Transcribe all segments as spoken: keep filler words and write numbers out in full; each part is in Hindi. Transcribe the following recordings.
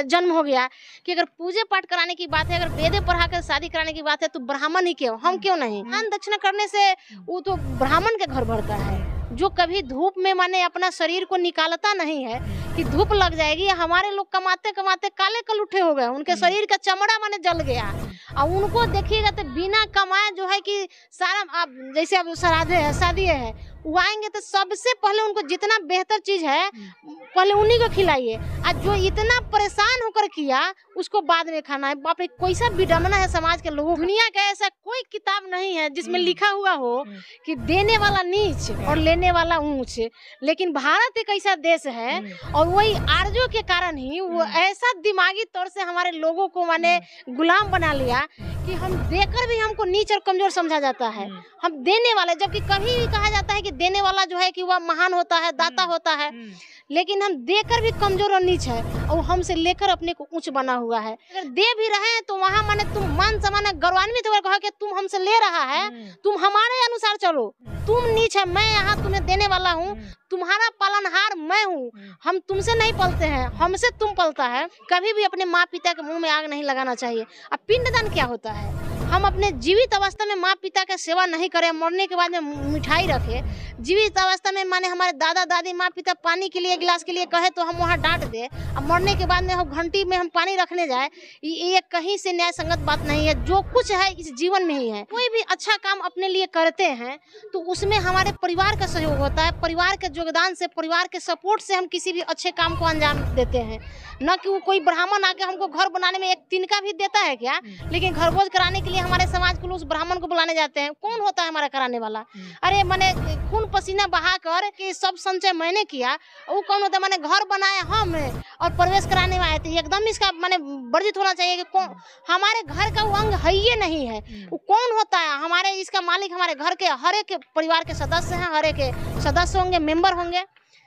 जन्म हो गया कि अगर पूजे पाठ कराने की बात है, अगर वेदे पढ़ा कर शादी कराने की बात है तो ब्राह्मण ही क्यों, हम क्यों नहीं। दान दक्षिणा करने से वो तो ब्राह्मण के घर भरता है, जो कभी धूप में माने अपना शरीर को निकालता नहीं है कि धूप लग जाएगी। हमारे लोग कमाते कमाते काले कल उठे हो गए, उनके शरीर का चमड़ा माने जल गया। और उनको देखिएगा तो बिना कमाए जो है कि सारा आप जैसे अब श्राद्ध है, शादी है, वो आएंगे तो सबसे पहले उनको जितना बेहतर चीज है पहले उन्हीं को खिलाइए। आज जो इतना परेशान होकर किया उसको बाद में खाना है। बाप रे, कैसा विडम्बना है समाज के लोगों। दुनिया का ऐसा कोई किताब नहीं है जिसमें लिखा हुआ हो कि देने वाला नीच और लेने वाला ऊंच, लेकिन भारत एक ऐसा देश है और वही आर्यों के कारण ही वो ऐसा दिमागी तौर से हमारे लोगों को माने गुलाम बना लिया कि हम देकर भी हमको नीच और कमजोर समझा जाता है। हम देने वाले, जबकि कभी भी कहा जाता है कि देने वाला जो है कि वह महान होता है, दाता होता है, लेकिन हम देकर भी कमजोर और नीच है और हमसे लेकर अपने को ऊंच बना हुआ है। अगर दे भी रहे हैं तो वहाँ माने तुम मान सम्मान गौरवान्वित होकर कहो कि तुम हमसे ले रहा है, तुम हमारे अनुसार चलो, तुम नीच है, मैं यहाँ तुम्हें देने वाला हूँ, तुम्हारा पालनहार मैं हूँ, हम तुमसे नहीं पलते हैं, हमसे तुम पलता है। कभी भी अपने माँ पिता के मुंह में आग नहीं लगाना चाहिए। अब पिंडदान क्या होता है, हम अपने जीवित अवस्था में माँ पिता का सेवा नहीं करें, मरने के बाद में मिठाई रखे। जीवित अवस्था में माने हमारे दादा दादी माँ पिता पानी के लिए गिलास के लिए कहे तो हम वहाँ डांट दे, अब मरने के बाद में हम घंटी में हम पानी रखने जाए, ये कहीं से न्याय संगत बात नहीं है। जो कुछ है इस जीवन में ही है। कोई भी अच्छा काम अपने लिए करते हैं तो उसमें हमारे परिवार का सहयोग होता है, परिवार के योगदान से, परिवार के सपोर्ट से हम किसी भी अच्छे काम को अंजाम देते हैं। न कि वो कोई ब्राह्मण आके हमको घर बनाने में एक तिनका भी देता है क्या, लेकिन घर भोज कराने के लिए हमारे समाज के लोग उस ब्राह्मण को बुलाने जाते हैं। कौन होता है हमारा कराने वाला? अरे मैंने खून पसीना बहा कर कि सब संचय मैंने किया, वो कौन होता है? मैंने घर बनाया हम और प्रवेश कराने में आए थे, एकदम इसका मैंने वर्जित होना चाहिए कि कौन हमारे घर का वो अंग है ही नहीं है। वो कौन होता है? हमारे इसका मालिक हमारे घर के हर एक परिवार के सदस्य हैं, हर एक सदस्य होंगे, मेंबर होंगे।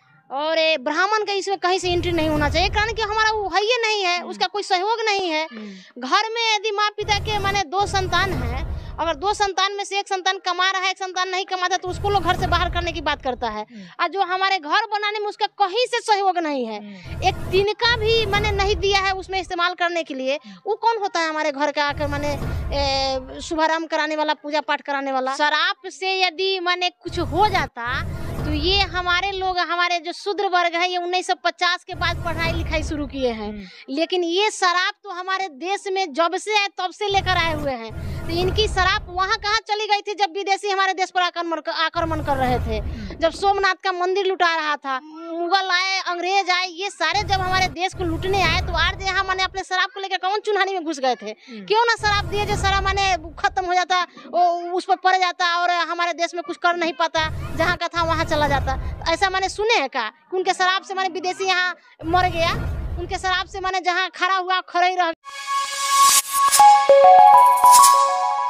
और ब्राह्मण का इसमें कहीं से एंट्री नहीं होना चाहिए, कारण कि हमारा वो है ही नहीं है, उसका कोई सहयोग नहीं है। घर में यदि माँ पिता के माने दो संतान है, अगर दो संतान में से एक संतान कमा रहा है, एक संतान नहीं कमाता, तो उसको लोग घर से बाहर करने की बात करता है। और जो हमारे घर बनाने में उसका कहीं से सहयोग नहीं है, एक तिनका भी मैंने नहीं दिया है उसमें इस्तेमाल करने के लिए, वो कौन होता है हमारे घर का आकर माने शुभारंभ कराने वाला, पूजा पाठ कराने वाला? शराब से यदि माने कुछ हो जाता तो ये हमारे लोग, हमारे जो शूद्र वर्ग है, ये उन्नीस सौ पचास के बाद पढ़ाई लिखाई शुरू किए हैं, लेकिन ये शराब तो हमारे देश में जब से आए तब से लेकर आए हुए हैं। तो इनकी शराब वहाँ कहाँ चली गई थी जब विदेशी हमारे देश पर आक्रमण आक्रमण कर रहे थे, जब सोमनाथ का मंदिर लुटा रहा था, मुगल आए, अंग्रेज आए, ये सारे जब हमारे देश को लूटने आए तो आज यहाँ मैंने अपने शराब को लेकर कौन चुनहानी में घुस गए थे? क्यों ना शराब दिए जो सारा मैंने खत्म हो जाता, वो उस पर पड़ जाता और हमारे देश में कुछ कर नहीं पाता, जहाँ का था वहाँ चला जाता। ऐसा मैंने सुने है का उनके शराब से मैंने विदेशी यहाँ मर गया, उनके शराब से मैंने जहाँ खड़ा हुआ खड़ा ही रह